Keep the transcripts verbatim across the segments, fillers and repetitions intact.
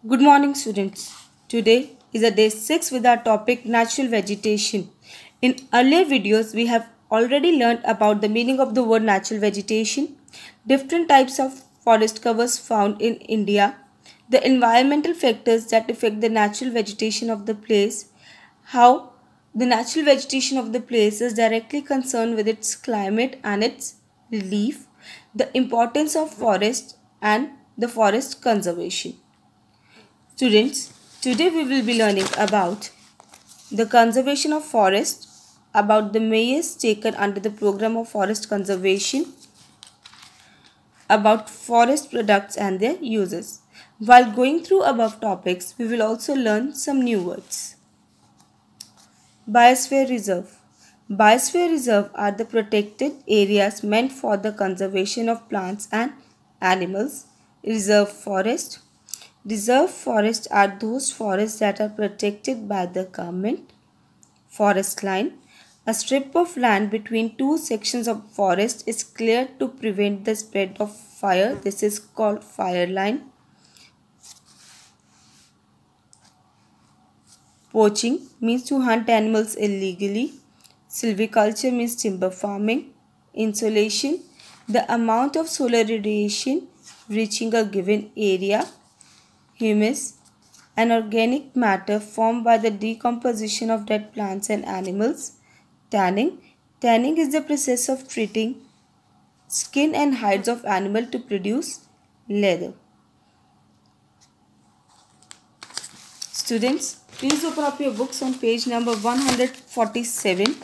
Good morning, students. Today is a day six with our topic natural vegetation. In earlier videos, we have already learned about the meaning of the word natural vegetation, different types of forest covers found in India, the environmental factors that affect the natural vegetation of the place, how the natural vegetation of the place is directly concerned with its climate and its relief, the importance of forest and the forest conservation. Students, today we will be learning about the conservation of forest, about the measures taken under the program of forest conservation, about forest products and their uses. While going through above topics, we will also learn some new words. Biosphere Reserve. Biosphere Reserve are the protected areas meant for the conservation of plants and animals. Reserve Forest. Reserve forests are those forests that are protected by the government. Forest line. A strip of land between two sections of forest is cleared to prevent the spread of fire. This is called fire line. Poaching means to hunt animals illegally. Silviculture means timber farming. Insolation, the amount of solar radiation reaching a given area. Humus, an organic matter formed by the decomposition of dead plants and animals. Tanning, tanning is the process of treating skin and hides of animal to produce leather. Students, please open up your books on page number one hundred forty-seven.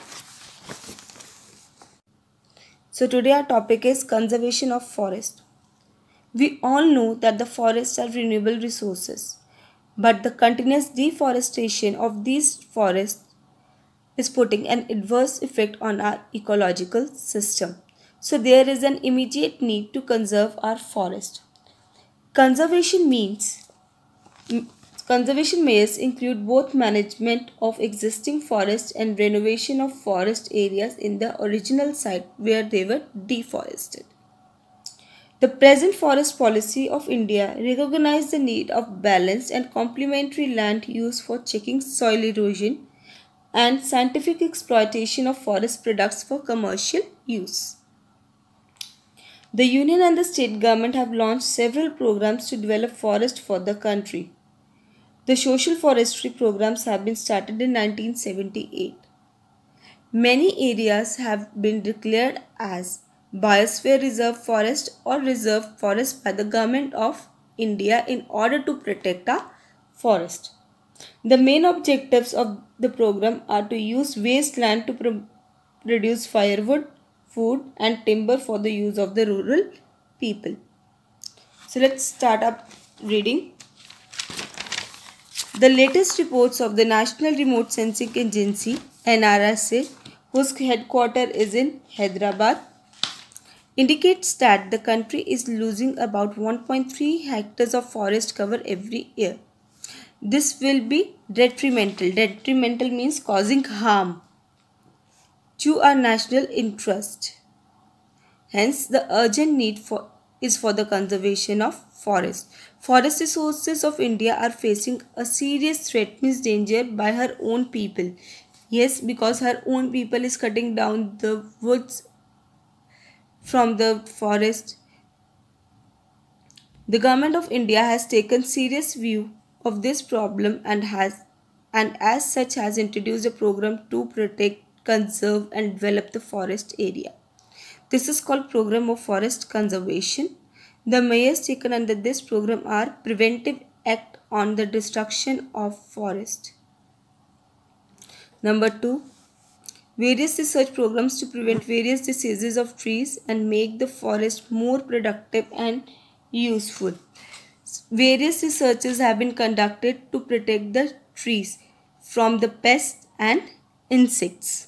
So today our topic is conservation of forest. We all know that the forests are renewable resources, but the continuous deforestation of these forests is putting an adverse effect on our ecological system. So there is an immediate need to conserve our forest. Conservation means Conservation measures include both management of existing forests and renovation of forest areas in the original site where they were deforested. The present forest policy of India recognizes the need of balanced and complementary land use for checking soil erosion and scientific exploitation of forest products for commercial use. The Union and the state government have launched several programs to develop forest for the country. The social forestry programs have been started in nineteen seventy-eight. Many areas have been declared as Biosphere Reserve Forest or Reserve Forest by the Government of India in order to protect our forest. The main objectives of the program are to use waste land to pro produce firewood, food and timber for the use of the rural people. So let's start up reading. The latest reports of the National Remote Sensing Agency N R S A, whose headquarters is in Hyderabad, indicates that the country is losing about one point three hectares of forest cover every year. This will be detrimental. Detrimental means causing harm to our national interest. Hence, the urgent need for is for the conservation of forest. Forest resources of India are facing a serious threat, means danger by her own people. Yes, because her own people is cutting down the woods from the forest. The government of India has taken serious view of this problem and has and as such has introduced a program to protect, conserve and develop the forest area. This is called Program of Forest Conservation. The measures taken under this program are Preventive Act on the Destruction of Forest. Number two, various research programs to prevent various diseases of trees and make the forest more productive and useful. Various researches have been conducted to protect the trees from the pests and insects.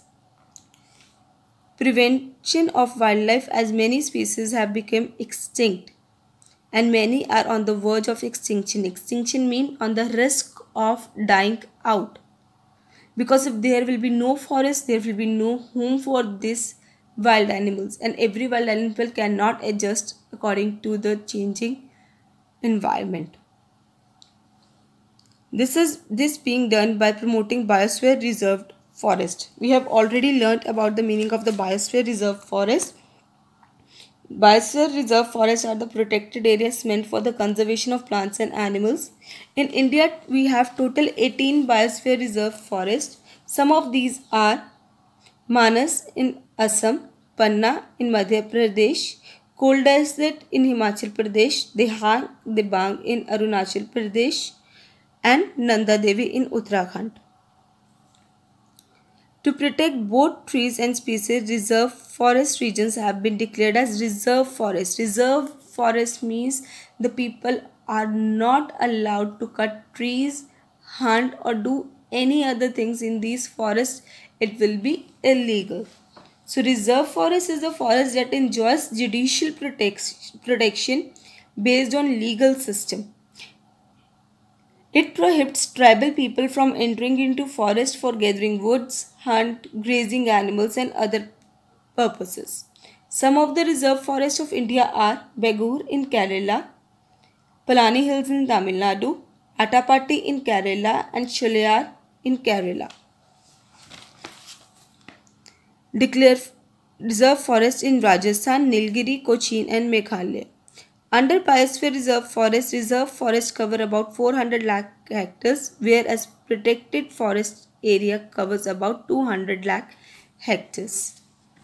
Prevention of wildlife, as many species have become extinct and many are on the verge of extinction. Extinction means on the risk of dying out. Because if there will be no forest, there will be no home for these wild animals, and every wild animal cannot adjust according to the changing environment. This is this being done by promoting biosphere reserved forest. We have already learnt about the meaning of the biosphere reserved forest. Biosphere reserve forests are the protected areas meant for the conservation of plants and animals. In India, we have total eighteen biosphere reserve forests. Some of these are Manas in Assam, Panna in Madhya Pradesh, Coal Desert in Himachal Pradesh, Dehang Dibang in Arunachal Pradesh, and Nanda Devi in Uttarakhand. To protect both trees and species, reserve forest regions have been declared as reserve forest. Reserve forest means the people are not allowed to cut trees, hunt or do any other things in these forests. It will be illegal. So reserve forest is the forest that enjoys judicial protection based on legal system. It prohibits tribal people from entering into forest for gathering woods, hunt, grazing animals and other purposes. Some of the reserve forests of India are Begur in Kerala, Palani Hills in Tamil Nadu, Attapatti in Kerala and Sholiyar in Kerala. Declare reserve forests in Rajasthan, Nilgiri, Cochin and Meghalaya. Under Biosphere Reserve Forest, reserve forests cover about four hundred lakh hectares, whereas protected forest area covers about two hundred lakh hectares.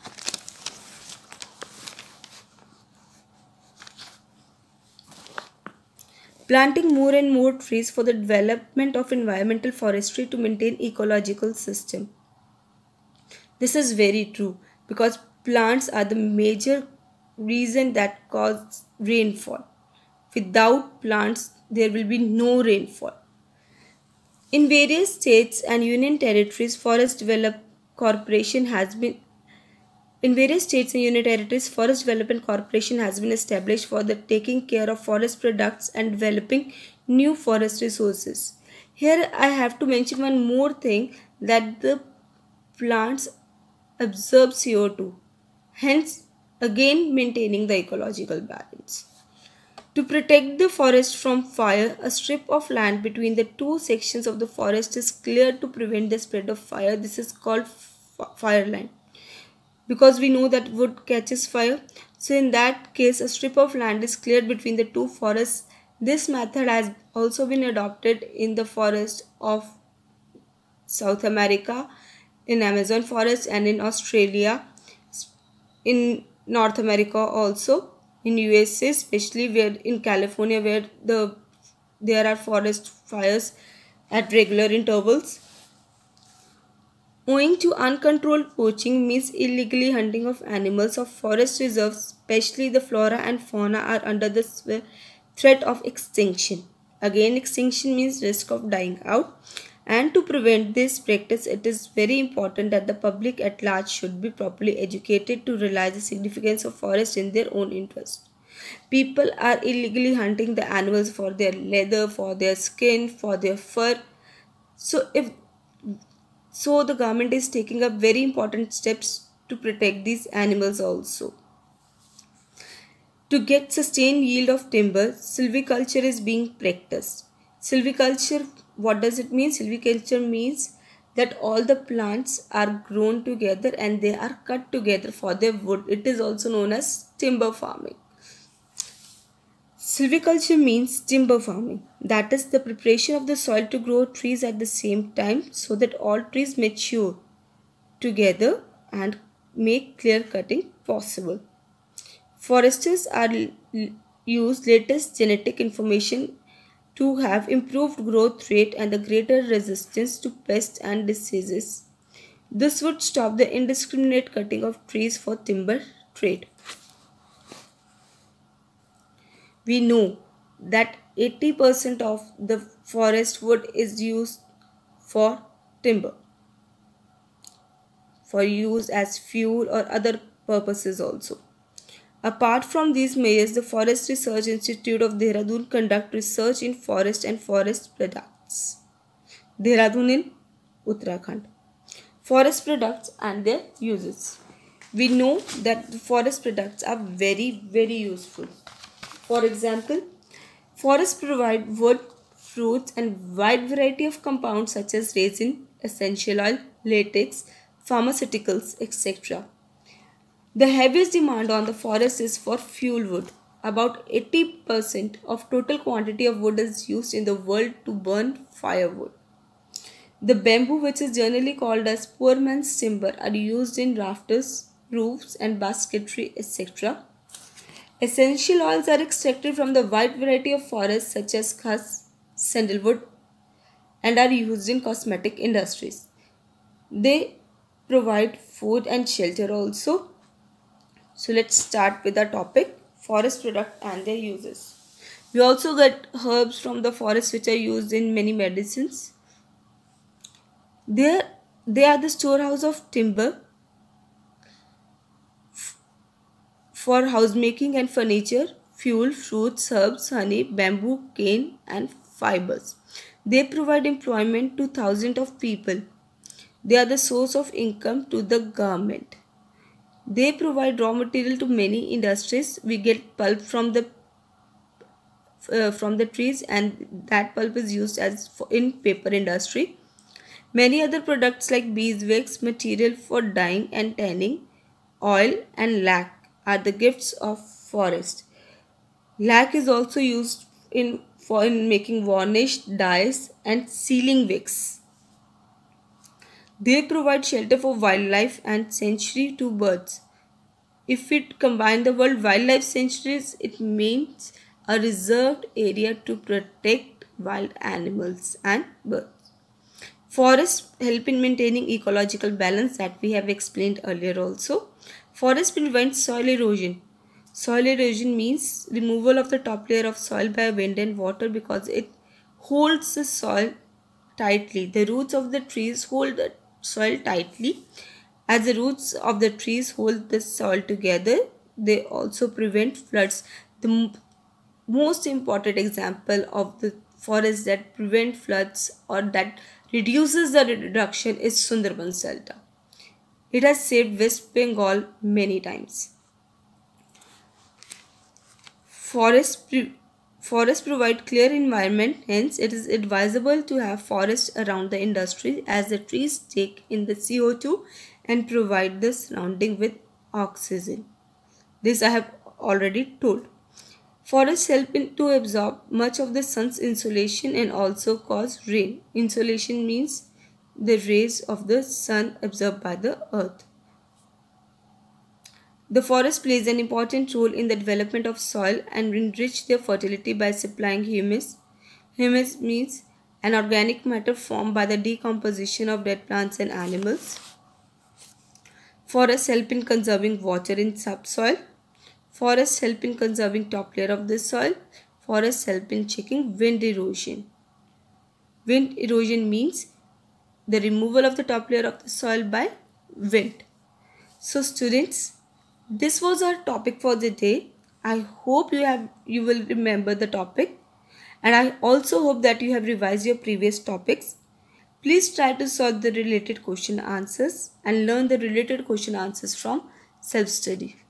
Planting more and more trees for the development of environmental forestry to maintain ecological system. This is very true because plants are the major reason that cause rainfall. Without plants, there will be no rainfall. In various states and union territories, Forest Development Corporation has been in various states and union territories, Forest Development Corporation has been established for the taking care of forest products and developing new forest resources. Here I have to mention one more thing, that the plants absorb C O two, hence again maintaining the ecological balance. To protect the forest from fire, a strip of land between the two sections of the forest is cleared to prevent the spread of fire. This is called fire line. Because we know that wood catches fire, so in that case a strip of land is cleared between the two forests. This method has also been adopted in the forest of South America, in Amazon forest and in Australia, in North America also, in U S A, especially where in California where the there are forest fires at regular intervals. Owing to uncontrolled poaching means illegally hunting of animals of forest reserves, especially the flora and fauna, are under the threat of extinction. Again, extinction means risk of dying out. And to prevent this practice, it is very important that the public at large should be properly educated to realize the significance of forest in their own interest. People are illegally hunting the animals for their leather, for their skin, for their fur. So, if so, the government is taking up very important steps to protect these animals also. To get sustained yield of timber, silviculture is being practiced. Silviculture, what does it mean? Silviculture means that all the plants are grown together and they are cut together for their wood. It is also known as timber farming. Silviculture means timber farming. That is the preparation of the soil to grow trees at the same time so that all trees mature together and make clear cutting possible. Foresters are use latest genetic information to have improved growth rate and a greater resistance to pests and diseases. This would stop the indiscriminate cutting of trees for timber trade. We know that eighty percent of the forest wood is used for timber, for use as fuel or other purposes also. Apart from these measures, the Forest Research Institute of Dehradun conduct research in forest and forest products. Dehradun in Uttarakhand. Forest products and their uses. We know that the forest products are very very useful. For example, forests provide wood, fruits, and wide variety of compounds such as resin, essential oil, latex, pharmaceuticals, et cetera. The heaviest demand on the forest is for fuel wood. About eighty percent of total quantity of wood is used in the world to burn firewood. The bamboo, which is generally called as poor man's timber, are used in rafters, roofs and basketry, et cetera. Essential oils are extracted from the wide variety of forests such as khas, sandalwood, and are used in cosmetic industries. They provide food and shelter also. So let's start with the topic, forest product and their uses. We also get herbs from the forest which are used in many medicines. They, they are the storehouse of timber for housemaking and furniture, fuel, fruits, herbs, honey, bamboo, cane and fibers. They provide employment to thousands of people. They are the source of income to the government. They provide raw material to many industries. We get pulp from the uh, from the trees, and that pulp is used as for, in paper industry. Many other products like beeswax, material for dyeing and tanning, oil and lac are the gifts of forest. Lac is also used in for in making varnish, dyes and sealing wax. They provide shelter for wildlife and sanctuary to birds. If we combine the word wildlife sanctuaries, it means a reserved area to protect wild animals and birds. Forests help in maintaining ecological balance that we have explained earlier also. Forests prevent soil erosion. Soil erosion means removal of the top layer of soil by wind and water because it holds the soil tightly. The roots of the trees hold the soil tightly. As the roots of the trees hold the soil together, they also prevent floods. The most important example of the forests that prevent floods or that reduces the reduction is Sundarban's Delta. It has saved West Bengal many times. Forests, pre forests provide clear environment, hence it is advisable to have forests around the industry as the trees take in the C O two and provide the surrounding with oxygen. This I have already told. Forests help in to absorb much of the sun's insolation and also cause rain. Insolation means the rays of the sun absorbed by the earth. The forest plays an important role in the development of soil and enrich their fertility by supplying humus. Humus means an organic matter formed by the decomposition of dead plants and animals. Forests help in conserving water in subsoil. Forests help in conserving top layer of the soil. Forests help in checking wind erosion. Wind erosion means the removal of the top layer of the soil by wind. So students, this was our topic for the day. I hope you have you will remember the topic, and I also hope that you have revised your previous topics. Please try to solve the related question answers and learn the related question answers from self-study.